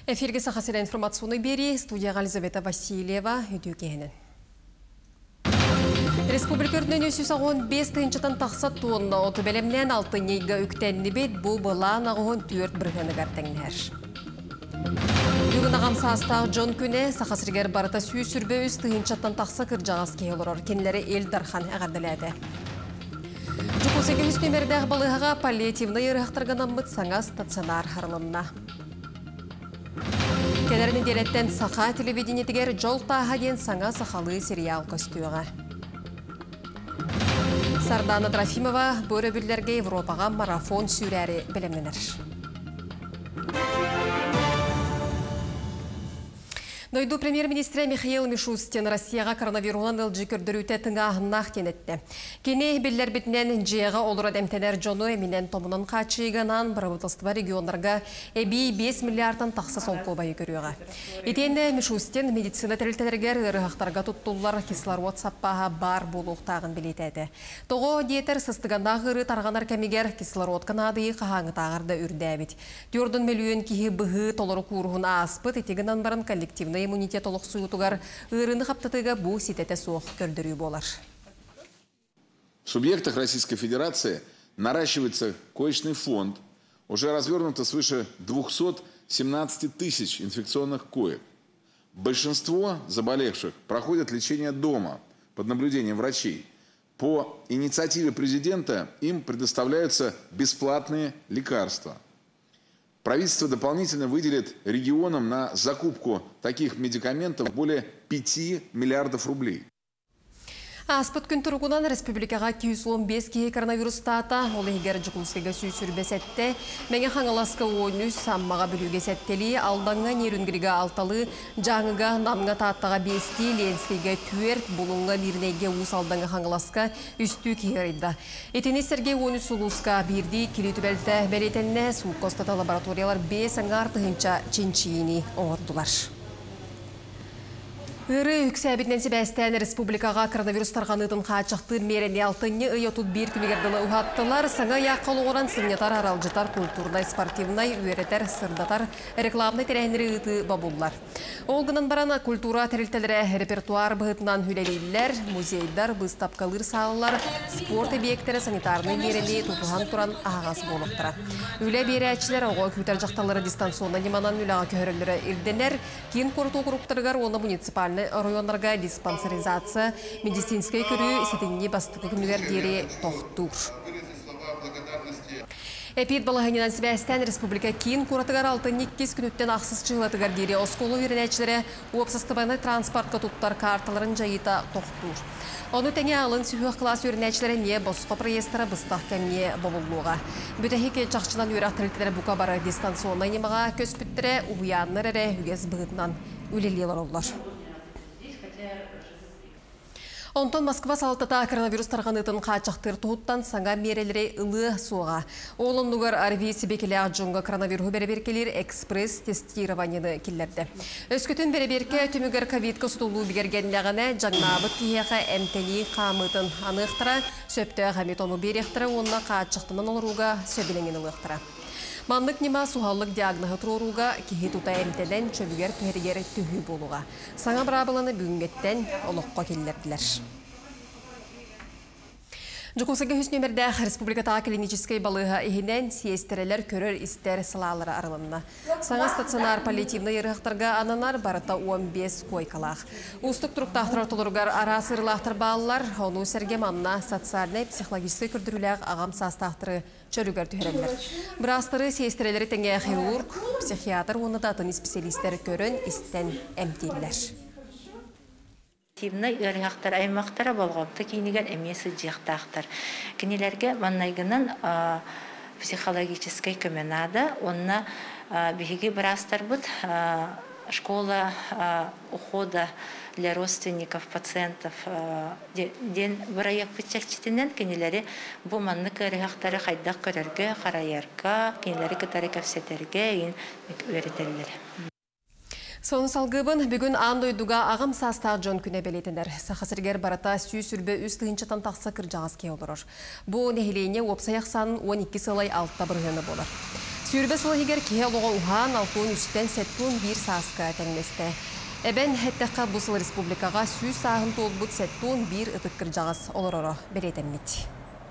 Эфирге сақасыра информационный бери, студия Елизавета Васильева, үдігенін. Республикөрден өсі сағуын 5 тыңчытан тақсат туынна оты бәлемнен 6 нейгі үктәнні бет бұл бұлан ағуын 4 біргіні кәртіңнер. Бүгін ағам састағы Джон күне сақасыргер барыта сүй сүрбе өз тыңчаттан тақса кіржағыз кейлер кенлері ел дархан әғарділәді. Жүкусеге үс нөмердәғ балығыға паллиативны еріқтіргінен мұт саңа стационар харылынна. Кенерін делеттен сақа телевидениетігер жол таға ден саңа сақалы сериал көстуіға. Сардана Трофимова бөрі бүлдерге Европаға марафон сүйрәрі білімненер. Нойду премьер-министрі Михаил Мишустин Россияға коронавирунан ылжы көрдіріуті тыңа ағыннақ тенетті. Кене беллер бітінен жиыға олыр әдемтенер жону әмінен томының қачыйғанан бұрабытылстыва регионларға 5 миллиардын тақсы сол қолбайы көріуға. Етенді Мишустин медицина тәрілтелергер ұрығақтарға тұттулар кислород саппаға бар болуқтағын білетеді. Тоғы диетер сыстығандағы ұры тарғанар кәмегер кислород қанадығы қағаңы тағырды үрдәбет. 4 миллион кейі бұғы толыры курғын аспыт етегінен барын коллективны иммунитет олық суытуғар ұрыны қаптатыға бұл сететі соқ көрдірі болар. В субъектах Российской Федерации наращивается коечный фонд. Уже развернуто свыше 217 тысяч инфекционных коек. Большинство заболевших проходят лечение дома под наблюдением врачей. По инициативе президента им предоставляются бесплатные лекарства. Правительство дополнительно выделит регионам на закупку таких медикаментов более 5 миллиардов рублей. Аспыт күн тұрғынан республикаға 215 кейі коронавирус тата, ол егер жүкілсіге сүйсүрбе сәтті, мәңе қаңыласқа 13 саммаға бүліге сәттелі, алданға нерунгіриге алталы, жаңыға намға таттаға 5-ті, ленскеге 4, бұлыңға бірнеге ұс алданға қаңыласқа үсті кейірді. Етенестерге 13 сұлысқа бірді, келі түбәлті бәлетенне суық қостата лабораториялар 5 аңғар тұхынша ченчиini оңырдылар. Үрі үксәбітнен себәстән республикаға коронавирус тарғаныдың қачықтыр мерене алтынны ұйотуд бір күнігердіні ұғаттылар. Саңа яққалы оран сыңнетар аралжытар, культурнай, спортивнай, үйретер, сырдатар, рекламнай тәрәйнері ұйты бабулар. Олғынан барана культура тәрілтелері репертуар бұғытынан хүлелейлер, музейдар, бұстапқалыр салылар, спорт объекттері санитарны мерене тұтуған тұран ағас болықтыра. Үлі бері әчілер оғы күтер жақталары дистанционна неманан үліға көхірілері ирденер, кен қорыту құруқтырғар оны муниципаль районларға диспансеризация, медицинскай көрі сетінне бастықы күнігер дері тоқтур. Эпид балағынынан сібәстен республика кейін құратығар 6-2 күніттен ақсыз чығылатығар дері осколы үйренәчілері уапсыстыбаны транспортқа тұттар карталарын жайыта тоқтур. Оны тәне алын сүйіқ класс үйренәчілері не босқа проестері бұстақ кәмне бабылуға. Бүтәхеке чақчынан үйрақ тәрілтілері бұқа бары дистанционна немаға көспіттірі ұғыяныр әрі үгез бұғытынан өлелелер олар. Онтон Москва салатата коронавирус тарғанытын қачақтыр тұғыттан саңа мерелері ұлы суға. Олын нұғар арви себекелі ағжонға коронавиру бәріберкелер экспресс тестированияны келерді. Өскөтін бәріберке түмігер ковидқа сұтылу бігергенліғіне жаңнабыт кейеға әмтәлі қамытын анықтыра, сөпті ғаметону беректірі онына қачықтынан олыруға сөбіленген ұлықтыра. Манлык нема сухаллык диагнозы тұруға кейі тұта әмтеден чөбігер түрігері түхі болуға. Саңа бірабыланы бүгінгеттен олыққа келерділер. Жүкусыға хүс нөмірді республикатағы клиническай балыға ехінен сиестерелер көрір істер сылалары арылынна. Саңа стационар паллиативны еріқтарға ананар барыта 15 койкалақ. Устық тұрықтақтыр тұлырғар ара сырылақтыр балылар, оны сәрге манна социальный психологическай күрдіріләғ ағам састақтыры чөрігер түхерелер. Бірастыры сиестерелері тәңе хирург, психиатр, оны датын специалистер көрін істен әмтелілер. Тивна үріңақтар, аймақтара болғапты кейінеген әмесі жиқтақтар. Кенелерге маннайгынан психологическай көменады, онына бігіге бірастар бұд школа ухода для родственников, пациентов ден біраяқ бітчәкчетінен кенелері бұл маннық үріңақтары қайдақ көрерге, қарайарға, кенелері кітары көпсетерге өретелері. Соны салғыбын бүгін андойдуға ағым састағы жон күне белетінер. Сақасыргер барата сүй сүрбе үз тығынчатан тақса кір жағыз кей олырыр. Бұл нәхілейіне опсаяқ санын 12 сылай 6 біргені болар. Sürbe sılahigер kehe oluğa uhan altun üstten settun bir saska tengmeste. Eben hetteqa busıl Respublikaga süz sahın tolbut settun bir ıtıkkır jağız olororo beretemmet.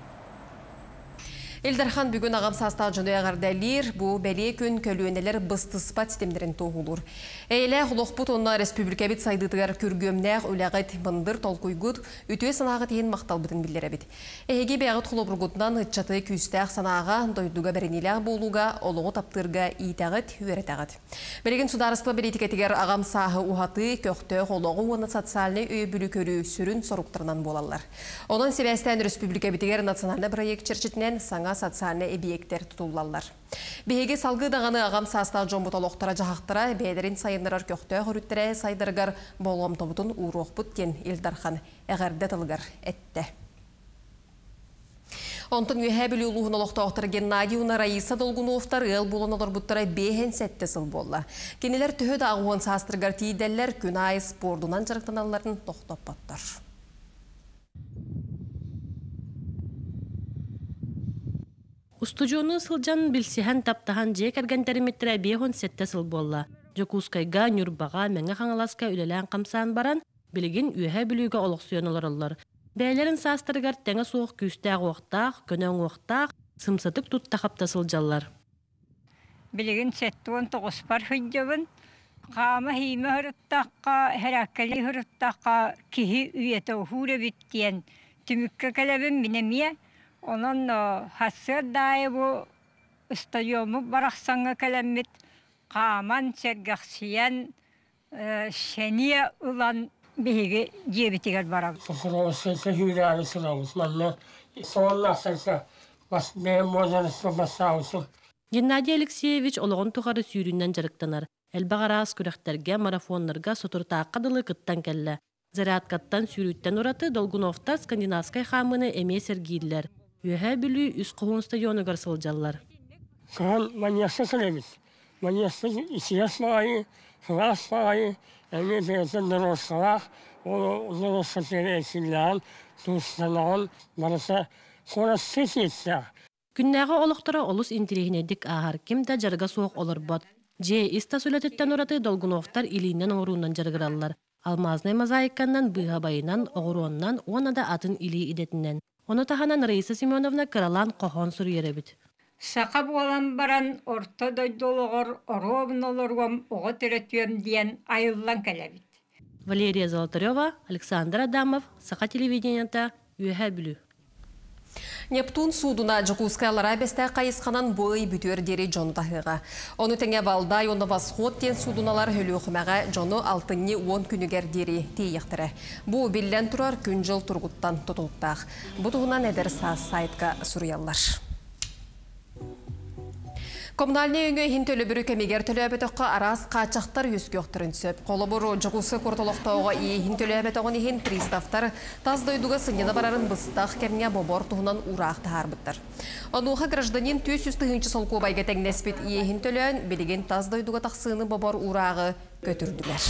Eldarхан бүгін ағам састағы жөне ағардалер, бұл бәле күн көлуенелер бұстыспат системдерін тоғылыр. Әйлі құлықпұт онна республика бет сайдытығар күргөмнәғ өләғайт бындыр толқойгұд, үтуе санағы тейін мақтал бітін білдері бет. Әйге бәғыт құлыбырғытынан ұтчаты күстәғ санаға, дойдуға бәрінеләғ болуға, олығы таптырға ийтәғыт, үйеретәғыт. Бәлеген сударыстылы бәлетікетігер ағам сағы ұғаты, көқті, олығы оны социальны өй бүлі көрі сүрін соруқтырынан болалар. Онан себәстен республика бетігер национальны проект черчетінен саңа социальный объекттер tutullarlar. Беге салгы дағаны ағам састағы жомбуталоқтара жағақтыра, бәдерін сайынырар көқті ғырүттірі сайдырғар болғам тобытын ұруқ бұттен Элдархан әғәрді тылғар әтті. Онтын үйе білі ұлығын олықтауқтыр Геннадиуна Раиса Долгуновтар ел болын олар бұттыра бейхен сәтті сыл болла. Кенелер түхі дағуын састырғар тейдәлер күн айы спордунан жарықтаналарын тоқтап баттар. Устужуны сылжан билсихан таптахан же кәргәнтериметтере бейхон сетте сыл болла. Жокускайга, Нюрбаға, мәңі қаңаласка үлелән қамсан баран, білген үйе білуге олықсуен оларылар. Бәйлерін састырғар тәңі соқ күстәғ оқтақ, көнен оқтақ, сымсатып тұтта қапта сылжалар. Білген сетті 19 бар хүнжабын, қамы хеймі хүріттаққа, әрәккәлі хүріттаққа кихи үйеті ұхуры біттен түмікке кәләбін мінемия. Onun hasır dahi bu stadyomu baraksanı kalemit kaman sergaksiyen şeniye ulan bir cebitiger barak. Sonra sese hüyleri sıramız. Manne sonlar sese bas benim bozarısı basağısı. Геннадий Алексеевич олығын тұғары сүйріннен жарықтанар. Әлбағарас күрәқтерге, марафонларға сотыртаққа дылы кыттан кәлі. Зарядкаттан сүйріттен ұраты Долгуновтар скандинавскай хамыны әме сергейлер. Үйе білі үз қоғын стадионы ғарсылжалар. Соған маниясы сілеміз. Маниясы исияс бағайы, сылас бағайы, әме бәйетін дұрысқалақ, ол дұрысқатері әсіллән, туыстанағын барыса қора сес етсі. Күннәғы олықтыра олыс интерегінедік ағар кемді жарға соқ олар бат. Же иста сүлететтен ұраты Долгуновтар илейінен оғыруынан жарғыралар. Алмазнай мозаиканнан, бұйға байынан, оғыруаннан, оны да атын илей идетінен. Оны таханан Раиса Семеновна кыралан қохон сұр еребіт. Сақап olan баран орта дойдолығыр, оровын олырғым, оғы түреттуем дейін айыллан кәләбіт. Валерия Золотарева, Александр Адамов, Сақа телевиденията, үйе білі. Нептун судуна Жокускайлар абесте қайысқанан бой бүтер дері жону тахыға. Оны тәңе балдай, оны восход тен судуналар хөлі оқымаға жону 6-10 күнігер дері тейіқтірі. Бұл білден тұрар күн жыл тұрғыттан тұтылықтақ. Бұтығынан әдір саз сайтқа сұриялар. Коммунальный өңі хинтөлі бүрі кәмегер төлі әбетіққа арас қачақтар үскөқтірін сөп. Қолы бұру жүгісі құртылықтауға ие хинтөлі әбетіғын ехін приставтар таз дойдуға сыңдені барарын бұстақ кәміне бобор тұғынан ұрақты харбыттар. Онуға гражданин төс үсті хынчы солқу байға тәңнеспет ие хинтөлі білеген таз дойдуға тақсыны бобор урағы көтірділер.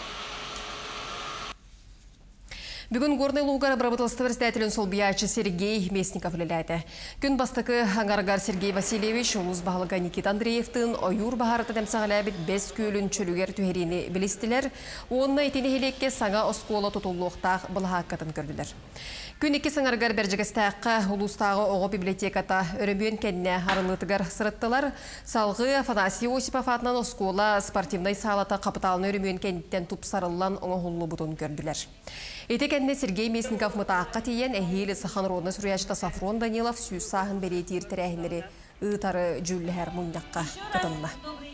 Бүгін Горный Лугар обработалыстывыр стәтілін сол биячы Сергей Местников ліләді. Күн бастықы аңарғар Сергей Васильевич, ұлыз бағылыға Никит Андреевтің ойур бағарыты дәмсағыләбіт 5 көлін чөлігер түхерені білістілер, онына етені хелекке саңа оскола тұтулуқтақ бұлға қатын көрділер. Күн екі саңарғар бәржігістәққа ұлыстағы оғы библиотеката өрімбен кәніне арылытығар сырыттылар, салғы Афанасий Осипов атынан оскола спортивной салата қапыталын өрімбен кәнеттен тұп сарылан оңығылы бұтын көрділер. Етекенде Сергей Местников мұтаққа тейен әйелі сахан родны сүрияшта Сафрон Данилов сүйіз сағын бәлетер тірәхінері ұйтары жүлләр мұндаққа қытынна.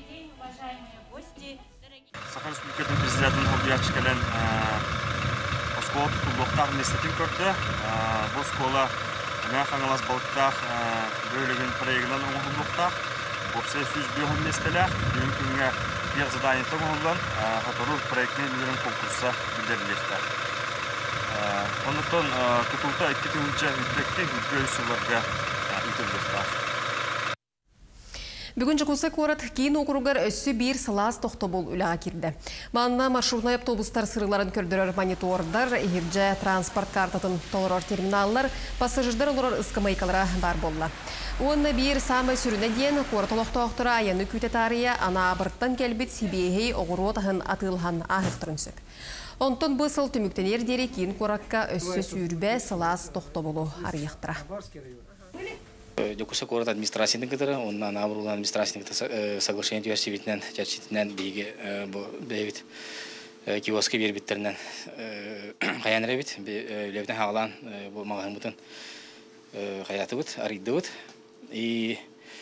Сахан Республикатын президентін объятчы кәлін осколы тұтылықтақ местетін көрді. Бұл скола мәң қаңылас балықтақ бөлігін проегінен оңғылықтақ. Бопсай сүйіз бүйіғын местелер. Бүгін күнге бір заданетің оңғылын ғатыру проектінің үлірін конкурса білдерілектер. Онытын тұтылта әкеті үнчә үтбекте үтбөйсілерге үтілдіктар. Бүгін Жокусы корат кейін округар өссі бір сылас тоқты бол үліға керді. Манна маршрутный автобустар сырыларын көрдірер монитордар, егерже транспорт картатын толырар терминаллар, пассажирдар олар ысқымайкалара бар болла. Онна bir самай сүрүнө диен кортолоктоктора аяны күтетария ана абырттан келбит сибиэхей оғыротахын атылхан ахыстырынсык. Онтон бысыл түмүктенер дери кийин коракка өссө сүүрбе салаас тохтоболу арыяктыра. Докуса город администрацияның кытыры, онна набырлан администрацияның соглашение түйәрсебетінен, жәрсетінен дейгі бәйбіт киоски бербіттерінен қаян рәбіт, лебітен хағалан бұл мағын бұтын қаяты бұт, арыйды бұт. И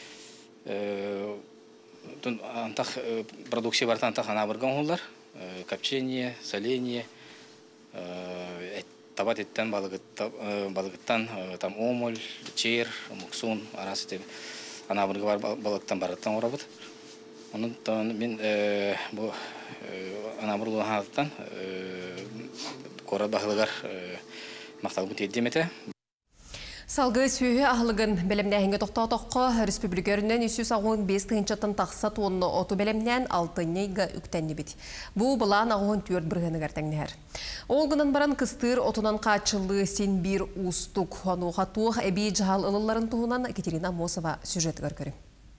антақ продукция барты антақ анабырған олар, копчение, соление, табат еттен балығыттан там омол, чер, муксун, арасы деп анабырғы бар балықтан бараттан орабыд. Onun мен bu anabırlı halattan kora bahlıgar maqtalbı teddimete. Салгы сүйі ағылығын бәлемнәхінгі тоқта-тоққа республикерінен 315 тыңчатын тақса туынны оту бәлемнән 6-ға үктәнні бет. Бұл бұлан ағуын түрт бірғыны кәртәңнәр. Олғынан баран кыстыр отунан қачылы сен бір ұстық, онуға туық әбей жағал ылыларын туғынан Екатерина Мосова сюжет көркөрі.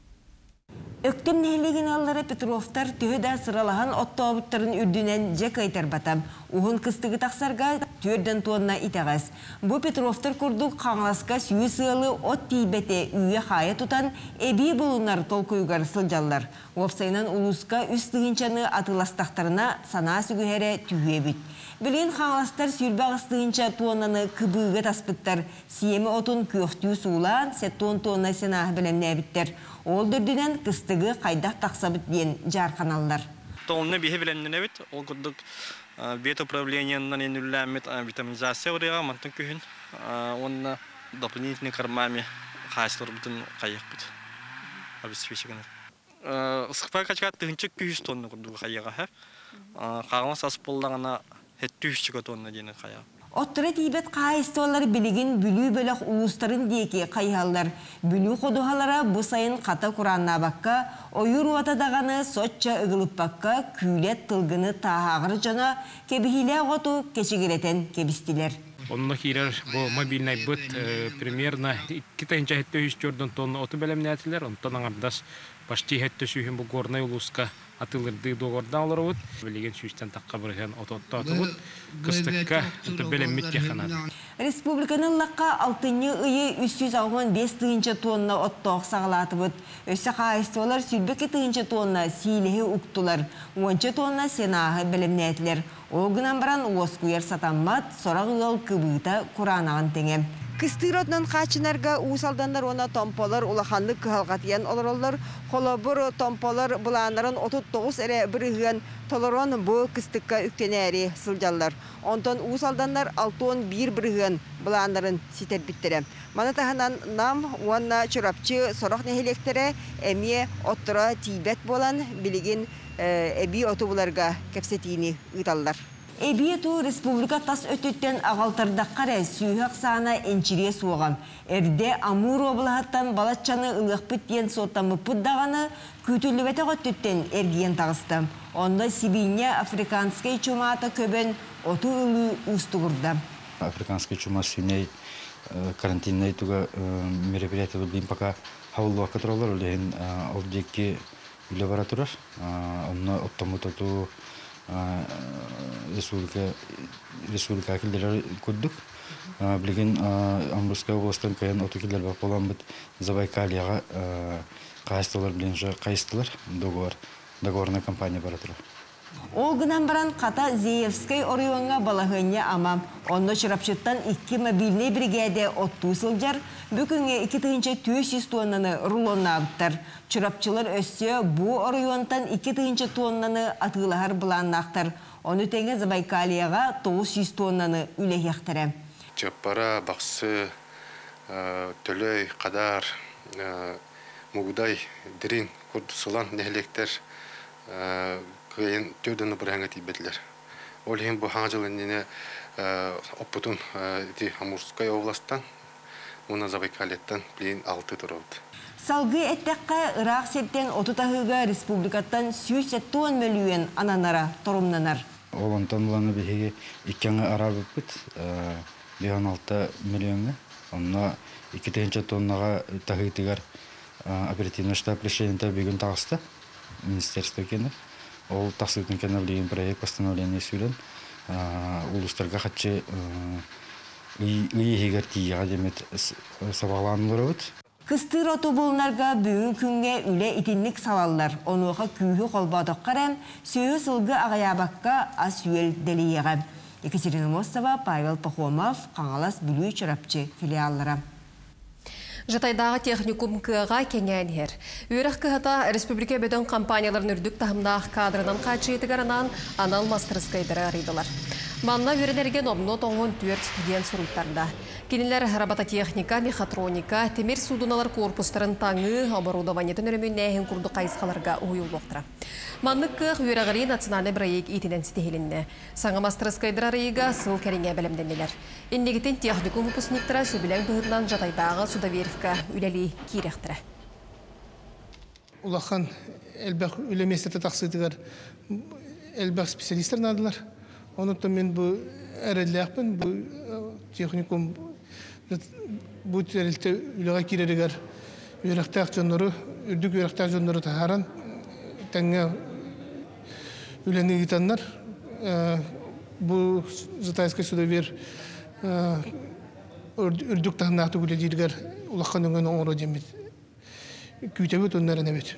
Өктем нәйлеген аллары Петровтар түйді сыралахан отто абыттарын үрдінен жек айтар батам. Уғын кыстығы тақсарға түрден туынна итағыз. Бұ Петровтар күрдік қаңласқа сүйі сығылы от тейбеті үйе қайы тұтан әбей бұлынар толкүйгар сылжалар. Опсайынан ұлысқа үстігінчаны атыластақтарына сана сүгіхері түйе бүт. Білген қаңластар сүрбі ағыстығынша туынаны кыбыға таспыттар. Сиемі отын көқтүү суылан, сәттуын туынна сенағы білемне әбіттер. Ол дүрдінен кыстығы қайдақ тақсабыт дейін жарқаналар. Толны бейі білемнен әбіт, ол күрдік бет управлениянан енүлләмет витаминизация орыға мантын күйін. Онына дополнительный кармами қайсылар бұтын қайық бұт. Обеспечігінер. Сықпай қачқа тұғынчы 200 тонны күрдігі қайыға. Қағылан сасып болдағына 200 тонны дейін қайық. Оттыры тейбет қайыстолар білігін бүлі бөлік ұлыстарын дейке қайхалар. Бүлі қодуғалара бұ сайын қата құранна баққа, ойыр уатадағаны сотча ұғылып баққа, күйлет тылғыны тағағыр жана кебихиле ғоту кешігіретен кебістілер. Онына кейлер бұл мобильный бұт примерно 2-3 тонны оты бәлемнәтілер. Онтан аңардас почти 7 бұл горнай ұлысқа атылырды доғырдан олар бұд. Білеген сүйістен таққа бірген ототты бұд. Кыстыққа бәлеммет кеқанады. Республиканың лаққа 6-ны ұйы 365 тонна оттоқ сағылаты бұд. Өсі қайыстылар сүрбекі 2 тонна сейлігі ұқтылар. 10 тонна сенағы бәлемнәтілер. Олғынан баран оскуер сатаммат, сорақ ұлал кыбыта құранаған теңе. Кыстыротнан қачынарға уысалдандар оны томполар улаханды кығалғатиян оларолар, қолабыр томполар бұланарын 39 әрі бірігіген толорон бұ кыстыққа үктенәрі сылжалар. Онтан уысалдандар 6-11 бірігіген бұланарын ситер біттірі. Манатағынан нам уанна чырапчы сорақ нәхелектері әме оттыра тейбет болан білеген әбей отубыларға кәпсетейіні ұйталдар. Эбиету республика тас өтөттен ағалтардаққары сүйіғақ сағына әнчірие суығам. Әрде Амур облағаттан балатчаны ұлықпыт ден соттамы пұддағаны күтіліветі ғоттөттен әргиен тағысты. Онда Сибине африканскай чумаата көбен оту ұлы ұстығырды. Африканскай чума свиней карантинной туга мероприятия бейін пока хавылуа катролар олеген обдекки лабораторар. Онна оттамытоту республика килдер күрдік. Білген Амурская областан каян оту килдер бақ болан бұд Забайкалияға қайыстылар білен қайыстылар договорна компания баратыры. Олғынан баран қата Зеевскай орыуанға балағыне ама. Онда шырапшыттан 2 мобильный бригаде отту сылжар, бүкінге 2-400 тоннаны рулонна абыттар. Чырапчылар өссе бұ орыуантан 2 тоннаны атылағар бұланнақтар. Оны тәңе Забайкалияға 900 тоннаны үлехектірі. Чаппара, бақсы, төлөй, қадар, мұғдай, дирин, күрді сылан нәхелектер, көйен төдені бұраңа тейбетлер. Ол ең бұл хаңжылыннені оппытын Амурская областан, оны Забайкалияттан білейін 6 тұрауды. Салғы әттәққа Ирақ септен отутағыға республикаттан 170 миллион ананара торумнанар. Ол онтан бұланы бігеге 2 арабы бұд, 16 миллионға. Онына 2 тоннаға тағытығар оперативный штаб решениента бүгін тағысты министерство кені. Ол тақсытын кені білген проект постановление сүрен улустарға қатшы үйегер тияға демет сабағланылыр өт. Кыстыр отоболнарға бүгін күнге үле итинlik салалар. Онуға күйі қолбадық қарам, сөйі сылғы ағаябаққа ас үйел делиеға. Екатерина Мостова, Павел Пахомов, Қаңалас Бүлүй Чарапчы филиаллары. Жатайдағы техникум кыға кеңәнер. Үйрек кығата республика бөден компанияларын үрдік тахымдақ кадрынан қачетігарынан анал мастерскайдары арыдылар. Манна үйренерген обно тоңын түрт студент сұруттарында. Кенелер робототехника, мехатроника, темир судуналар корпустарын таңы, оборудованиетін өрімін нәйін күрді қайысқаларға ұйыл боқтыра. Манны кық үйрегірі национальный проект етінен сетехелінне. Саңа мастерскайдыр арыйға сыл кәріңе бәлемденелер. Индегітен техникум выпускниктара сөбілен бұғытынан Жатайдағы Судаверевка үләлі кейректірі. Улахан әлбәқ үлеместеті тақсыдығар әлбәқ специалистер надылар. Онуттан мен бұл әрелләқпін, бұл техникум бұл әрелті үліға керерігер үйректәқ жонлары, үрдік үйректәқ жонлары тахаран тәңе үләні гитанлар. Бұл Затайскай Судавер үрдік тахымнақты үлелерігер улақан өңген оңыру демет. Күйтәбет онларын әбет.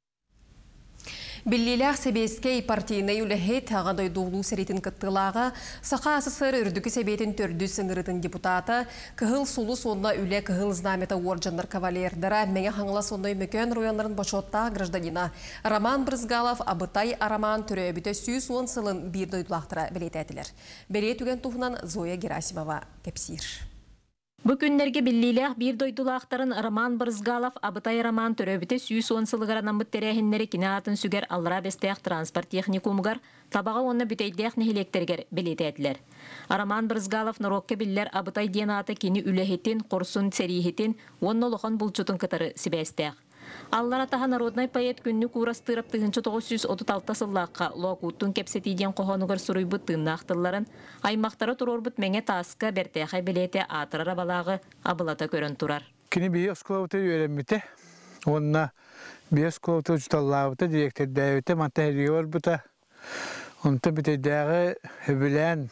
Биллилях себескей партийный үләхет ағандай доғлу сәретін кыттылаға сақа асысыр үрдікі себетін төрді сыңырытын депутаты кығыл сулу сонна үлә кығыл знамета орджандар кавалердара мәңе хаңыла сонной мөкен ройонларын башотта гражданина Роман Брызгалов абытай араман түрі өбіті сүйіс он сылын бір дойдулақтыра білет әтілер. Білет үген тұғынан Зоя Герасимова кепсир. Бүкүннерге биллилях бир дойдулақтарын Роман Брызгалов абытай Роман төрөбіті сүйіс онсылығаранан бұт тәрәхіннері кинаатын сүгер аллара бестеяқ транспорт техникумгар табаға онны бүтейдеяқ нехелектергер білеті әділер. Роман Брызгалов нұрокке биллер абытай денаты кені үләхетін, қорсын сәрихетін, онны лоқан бұлчутын кытары сібәстеяқ. Аллара таға народнай поэт күнні курастырып 1936 сыллаққа лоқуттың кепсетейден қоғанығыр сұруйбы тыннақтыларын аймақтары тұрорбыт мәңе тасқа бәртәқай білеті атырара балағы абылата көрін тұрар. Кені бейес көуті өреміті, онына бейес көуті жұталлауыты, директордәуіті, монтажер бұта, онты бітейдәғі өбілән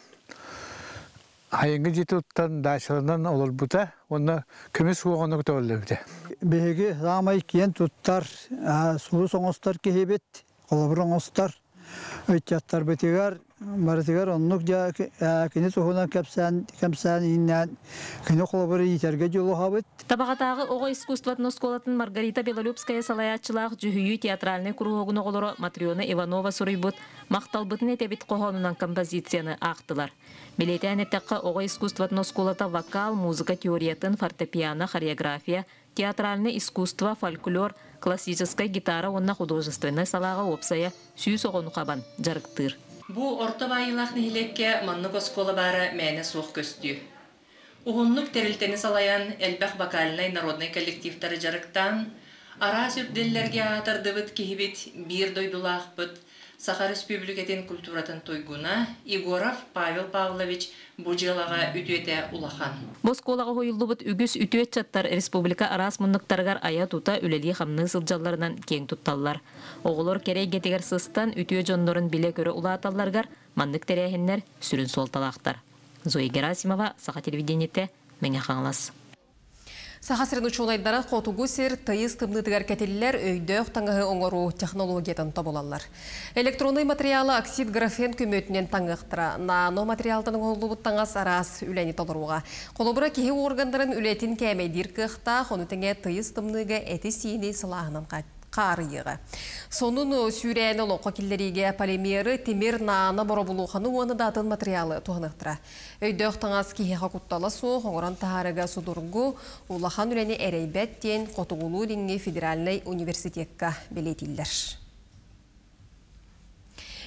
Hayıngı jituuttan daşlarından olur buta, onda kömüs huğunu kutu bite. Begi zamay kiyen tuttar, sulu soğustar kehibet, kolabran ostar, ötçattar bitigar, maritigar onluk ja kini soğunan kemsen innen, kini kolabran yiterge jolu habet. Табағатағы оғы искусстватын осколатын Маргарита Белолюбская салаятчылақ жүхүйі театральный кругоғыны олыры Матриона Иванова сұрыйбыт, мақталбытын етебет қоғанынан композицияны ақтылар. Билетен еттеққа оғы искусстватын осколата вокал, музыка теориятын, фортепиано, хореография, театральный искусство, фольклор, классическая гитара, онна художественный салаға опсая сүйіс оғыны қабан жарықтыр. Бұ орта байылақ нехилекке маннық оскола бары мәне соқ көсті. Уғынлық тәрілтені салаян әлбәқ бакалинай народный коллективтары жарықтан, ара сүрделлерге атардыбыт кехибет бір дойдулақ бұд, Саха Республикатын культуратын тойгуна Егоров Павел Павлович бұжылаға үтуеті улахан. Босколаға хойылды бұд үгіс үтует чаттар республика арас мұндықтарғар ая тута үлелі қамны сылжаларынан кең тутталлар. Оғылыр керей кетегер сыстан үтует жондорын біле көрі улаталларғар мандық тәрәхіннер сүрін солталақтар. Зоя Герасимова, Саха телевидениеті, Мәңе Қаңлас. Саха сырын учулайдары қотугу сер тайыз тымнытығар кәтелілер өйдөк таңығы оңыру технологиятын табылалар. Электронный материалы оксид графен көмөтінен таңықтыра. Нано материалтың олуы таңас арас үләні толыруға. Қолыбыра кеге органдарын үлетін кәмейдер қықта, қонытыңе тайыз тымнығы әті сейіне сылағынан қарыйығы. Сонын сүйрәйіні лоққа келдеріге полимері темір наны боробулуғаны оны датын материалы туғынықтыра. Өйдөк таңас кейеға құтталы соқ, оңыран тағарыға судырғы, улахан үләні әрейбәттен қотуғылу деңге федеральный университетка белетілдер.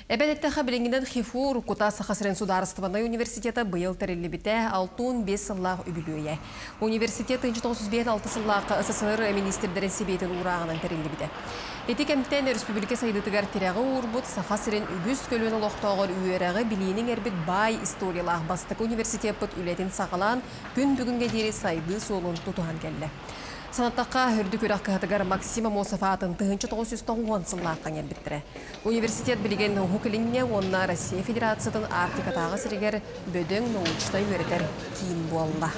Эбәдеттәхі білінгінен Хифур Кута Сахасырен Сударыстываны университеті бұйыл тәрелі 6-5 сыллақ үбілуе. Университет 1996 сыллақ СССР министрдерін себейтін урағынан тәрелі біте. Эти кәмттен республика сайдытығар терегі урбут Сахасырен үгіз көліні лоқтауғыр үйерағы білейінің әрбіт бай историялақ бастық университет бұт үлетін сағалан күн бүгінге дері сайды солын тұтуған кәлі. Санаттаққа үрді көрі қағытығар Максима Мосафатын 1990 сыллаққан елбіттірі. Университет білген ұқылінне онына Россия Федерациятын Арктикатағы сірігер бөдің научтай өретер кейін болла.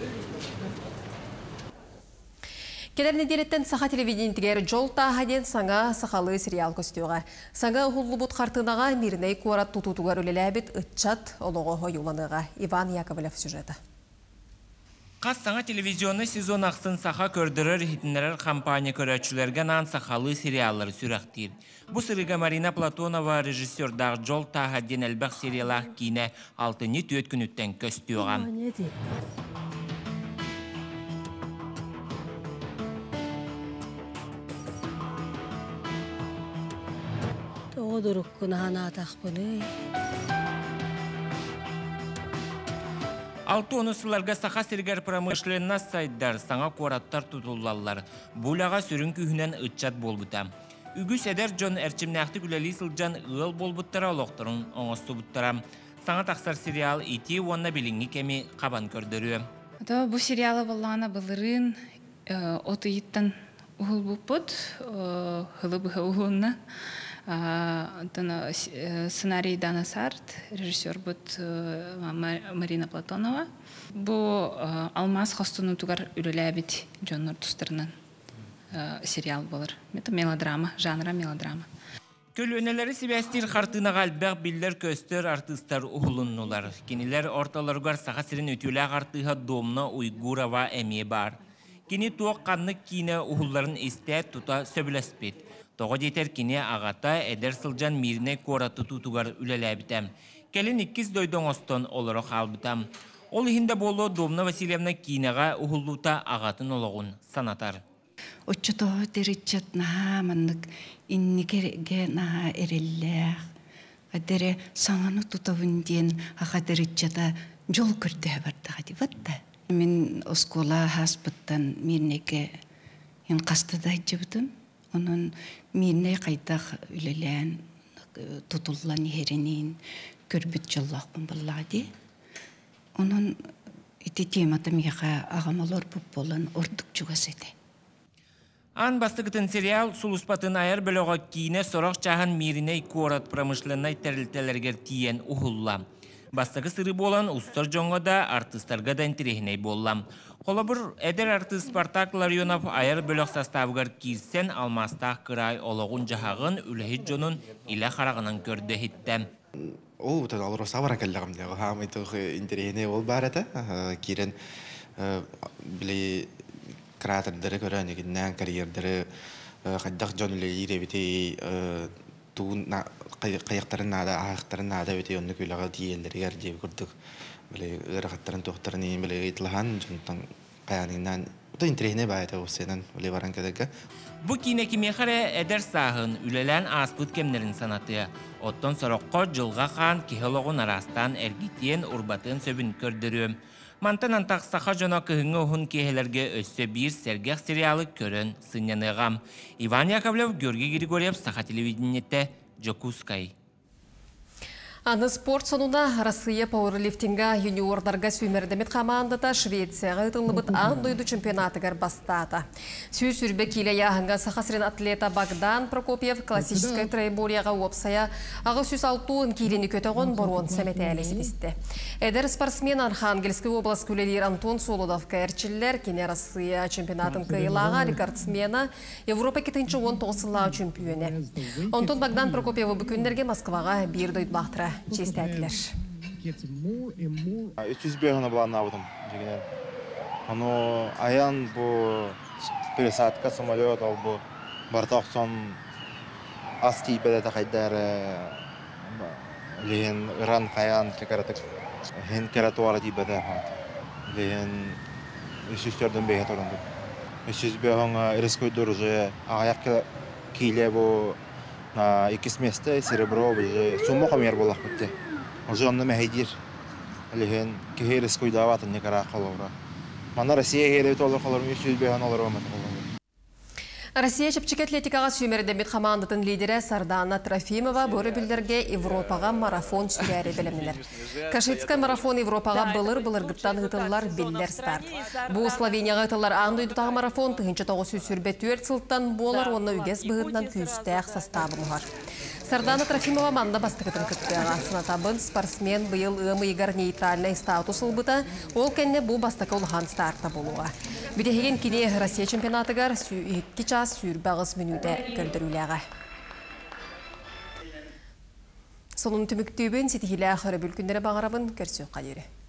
Келер неделеттен саха телевидениетігер жол тағаден саңа сақалы сериал көстеуға. Саңа ұғылы бұт қартынаға миріней қуарат тұтутуғар өлеләбіт ұтчат олығы юланыға. Иван Яковлев сюжеті. Қас саңа телевизионы сезон ақсын саха көрдірір хитінлерер компания көрәтшілерге нан сақалы сериаллары сүрәқтір. Бұ сырыға Марина Платонова режиссердағы жол тағаден әлбәқ сериалақ кейіне 6-4 күн үттен көстеуған. Алты онысыларға сақа сергер промышленна сайдар саңа қораттар тұтылалар. Бұлаға сүрін күйінен ұтчат болбыта. Үгіс әдер жон әрчімнәқті күләлі сылжан ұл болбыттара олықтырын оңысты бұттара. Саңа тақсар сериал ити онна біліңі кәмі қабан көрдірі. Бұл сериалы болғана бұлырын оты еттін ұғыл бұппыд, ғылы бұғы ұғылына. Сценарий Дана Сарт, режиссер бұд Марина Платонова. Бұл алмаз қостыны тұғар үліләбет жонлар тұстырынан сериал болыр. Это мелодрама, жанра мелодрама. Көл өнелері себәстер қартынаға әлбәқ білдер көстер артыстар ұғылыннулар. Кенелер орталарғар саға сірін өтіләғ артыға домна уйгурава әме бар. Кені туақ қанны кейіне ұғыларын істәт тұта сөбіләспет. Тоғы детер кене ағата әдер сылжан миріне қораты тұтуғар үлеләбітәм. Кәлін 2 дойдың остан олары қалбытам. Ол ихінде болу Домна Васильевна кейінеға ұғылута ағатын олығын санатар. Отчытоғы дәрітчет наға маннық иннекерге наға әрелләқ. Әдері саңаны тұтауын ден аға дәрітчета жол көрді бардыға дейбатта. Мен оскола хаспыттан мирнеге қастыдай жібдім. Onun mirne qaytaq ülelən tutulan yerinin körbüt jallaqpın bulladı. Onun iti temata miğa ağamalar bolan ordukçugas edi. Ан бастығытын сериал сулуспатын айыр бөліға кейіне сорақ жағын миріне қорат промышленай тәрілтелергер тиен ұғылла. Бастығы сыры болан ұстар жоңға да артыстарға да интерехіней боллам. Қолабыр әдер артыст Спартак Ларионов айыр бөлік составығар кирсен алмастақ қырай олығын жағағын үләхет жонын илі қарағынан көрді хеттем. Ол бұтын алыр оса бара кәлдіғым дегі. Хамайтық интерехіне ол бар әді. Керен білі кратардары көрән егіннен карьердары қайдақ жон үлі еребетей туын қайықтарын нада, ағықтарын нада өте онны көйліға дейелдері әрдегі көрдік. Рахаттарын тоқтарын ең біле ғайтлыған жонтан қаяныңнан бұта интерехіне байыты осынан біле баран кәдігі. Бұ кейіне кемеқары әдір сағын үлелән аспыт кемнерін санаты. Оттон сұраққа жылға қан кехелоғын арастан әргетен ұрбатын сөбін көрдірі. Мантан антақ сақа жона күйіңі ұғын кехелерге өсі бір сәргеқ сериалы көрін сынянығам. Иван Яковлев, Георгий Григорьев, сақа телевидениетті Джокускай. Аны спорт сонуна Россия пауэрлифтинга юниордарға сүймердемет командата Швецияға ұтылыбыт андойду чемпионатыгар бастата. Сүй сүрбе келе яғынға сақасырын атлета Богдан Прокопьев классическай троеборияға опсая ағы сүз алтуын келені көтіғын боруын сәметі әлесі десті. Әдір спортсмен Архангельский область күлелер Антон Солодов кәрчілер кене Россия чемпионатын кайылаға рекордсмена Европа 19-19 чемпионы. Антон Богдан Прокопьев бүкіндерге Москваға бір дойд бақтыра. Честәділер. 300 бегана была наводом. Оно аян по пересадка самолета, по бортах сон асти педата хайдар лен ран хаян текаратек хен кератуара тибада лен 300-ден бега торынды. 300 бегана риской дороже аяк киле бо икис месте серебро сумма хамер болах битте. Уже он на мехидир. Леген кехерис куйдаватын не кара қалаура. Мана Россия херет олар қаларым үсіз бейхан олар өмет қалаура. Россия чепчик атлетикаға сүймердемет командатын лидері Сардана Трофимова бөрі білдерге Европаға марафон сүрәрі білімділер. Кашицкай марафон Европаға былыр-былыр гыттан ғытылар білдер старт. Бұл Словенияға ғытылар аңды үйдітаға марафон тұғынчы тоғы сүрбе түрт сылттан болар, оны үгес бұғытынан күзістәқ составы мұғар. Сардана Трофимова манда бастықытын күттіға. Сынатабын спортсмен бұйыл ұмы егар нейтральный статус ұлбыта, ол кәнне бұл бастықы ұлған старта болуға. Бүдеген кене Россия чемпионатығар 2 час сүйірбағыз минуте көрдіруліға. Сонын түміктүйбін сетігілі ақыры бүлкіндері бағарабын көрсі қадері.